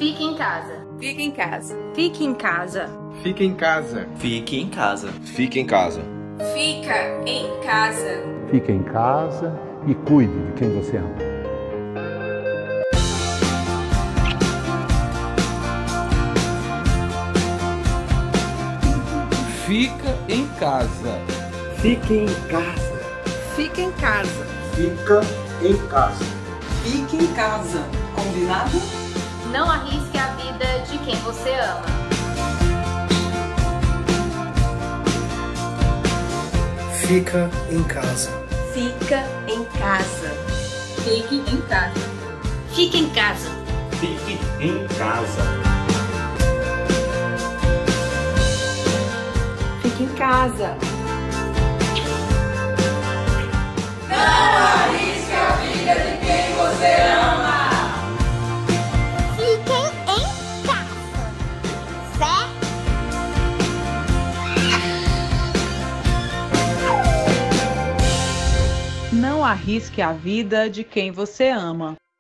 Fique em casa. Fique em casa. Fique em casa. Fique em casa. Fique em casa. Fique em casa. Fica em casa. Fique em casa e cuide de quem você ama. Fica em casa. Fique em casa. Fique em casa. Fica em casa. Fique em casa. Combinado? Não arrisque a vida de quem você ama. Fica em casa. Fica em casa. Fique em casa. Fique em casa. Fique em casa. Fique em casa. Não arrisque a vida de quem você ama. Fiquem em casa. Certo? Não arrisque a vida de quem você ama.